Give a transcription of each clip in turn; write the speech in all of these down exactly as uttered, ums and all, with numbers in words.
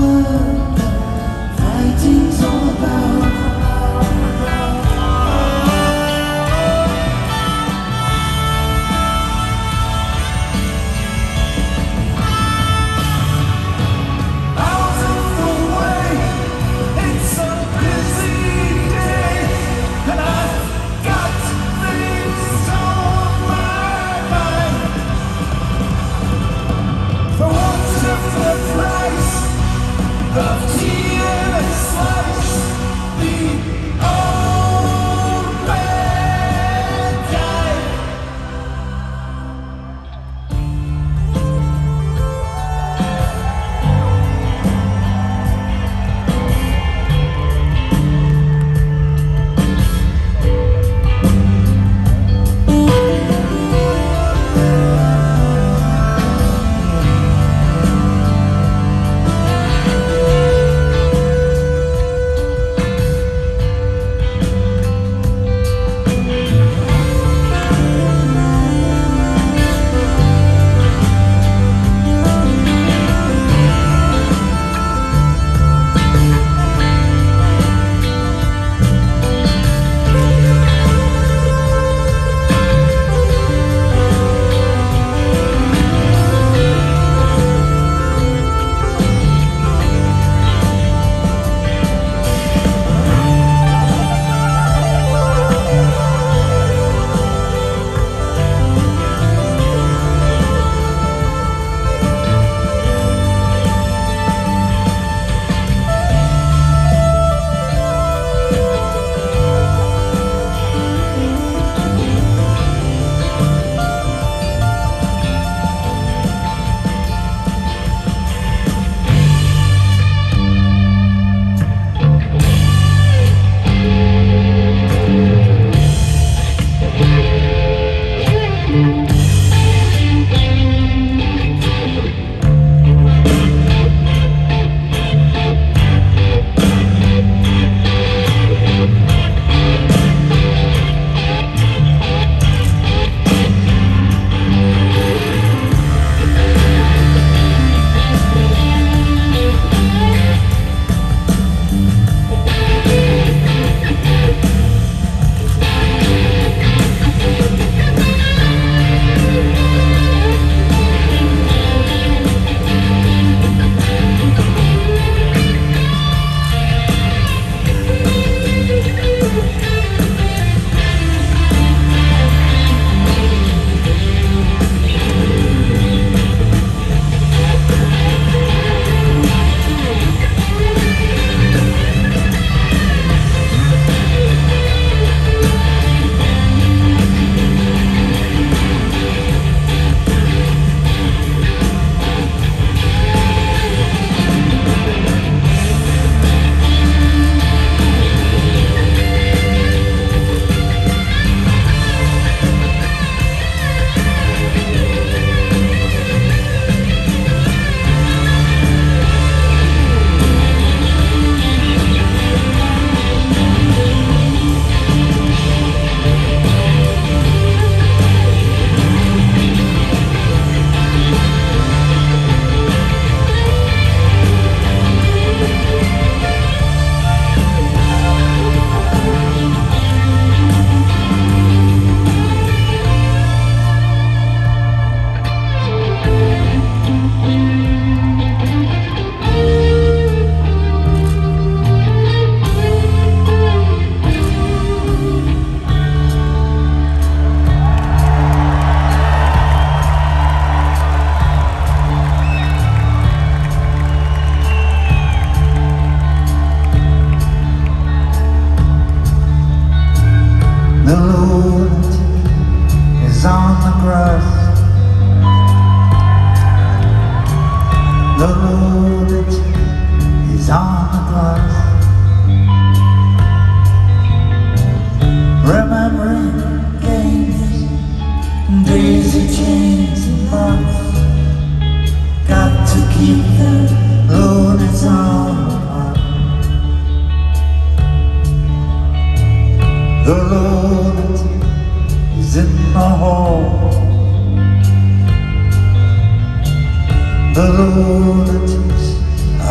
The lunatics are in my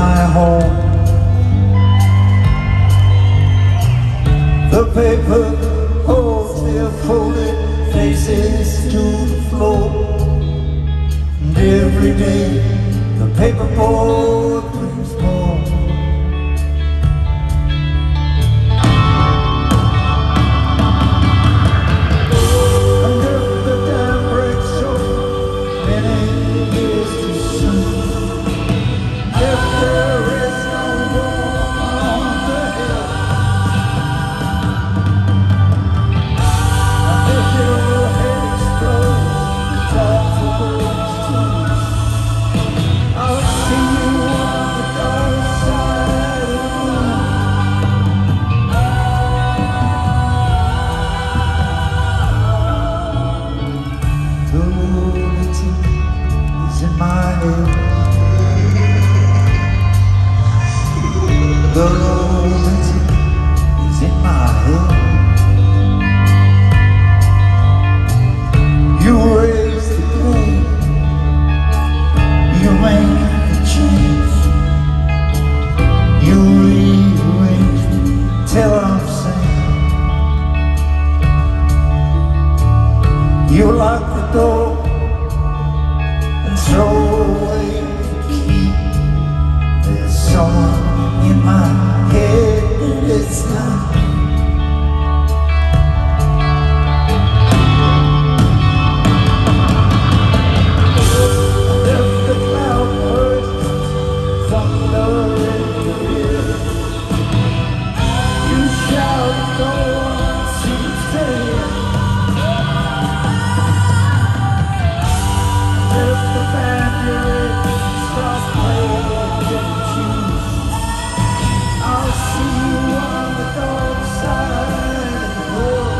my home. The paper holds their folded faces to the floor, and every day the paperboard brings more. And if the dam breaks short, many years too soon, if there is no war on the hill, and if your head explodes, the top will too, I'll see you on the dark side of the moon. The lunatic is in my head. The lunatic is in my head. You raise the blame, you make the change, you rearrange me till I'm sane. You lock the door and throw away the key. There's someone in my head, and it's not me. And if the cloud bursts, thunder in the air, you shout, no one seems to hear. And if the band you're in starts playing different tunes, I'll see you on the dark side of the world.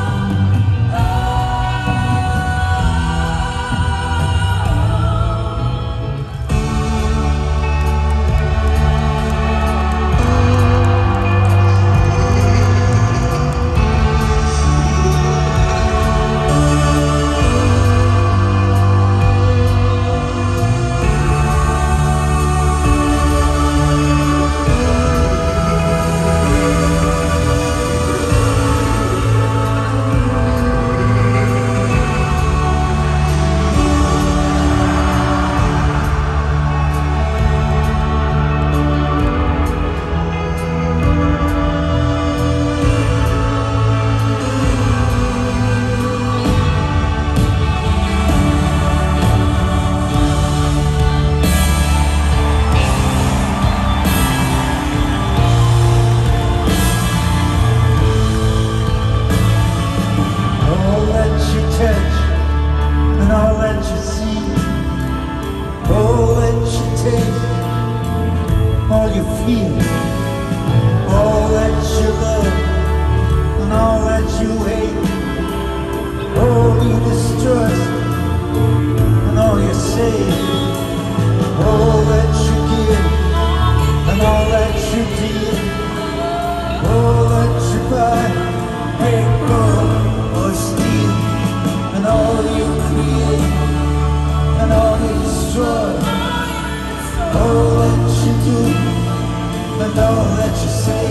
All that you touch and all that you see, all that you taste, all you feel, all that you love and all that you hate, all you distrust and all you say, all that you give and all that you deal, all that you buy, paper or steal, and all you create and all you destroy, all that you do and all that you say.